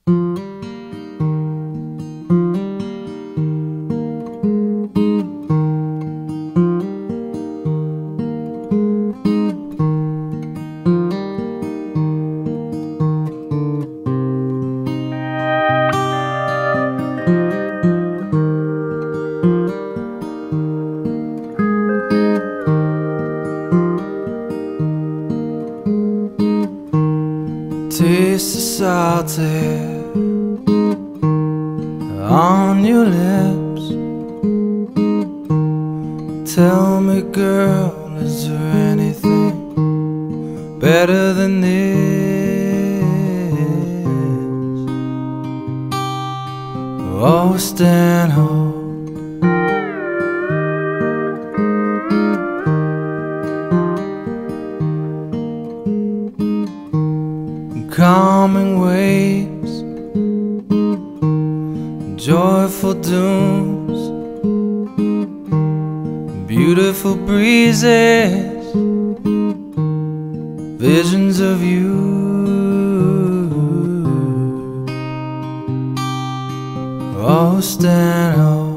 Taste the salty on your lips. Tell me, girl, is there anything better than this? Oh, Stanhope, calming waves, joyful dooms, beautiful breezes, visions of you. Oh, Stanhope.